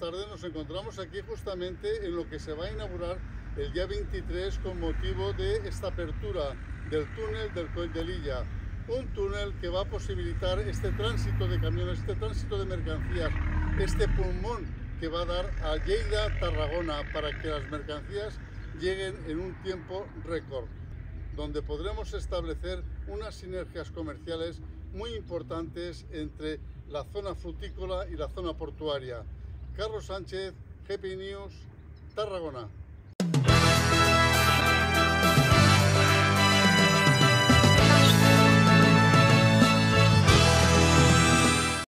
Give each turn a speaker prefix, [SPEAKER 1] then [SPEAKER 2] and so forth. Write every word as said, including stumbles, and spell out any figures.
[SPEAKER 1] tarde nos encontramos aquí justamente en lo que se va a inaugurar el día veintitrés con motivo de esta apertura del túnel del Coll de Lilla. Un túnel que va a posibilitar este tránsito de camiones, este tránsito de mercancías, este pulmón que va a dar a Lleida, Tarragona, para que las mercancías lleguen en un tiempo récord, donde podremos establecer unas sinergias comerciales muy importantes entre la zona frutícola y la zona portuaria. Carlos Sánchez, G P News, Tarragona.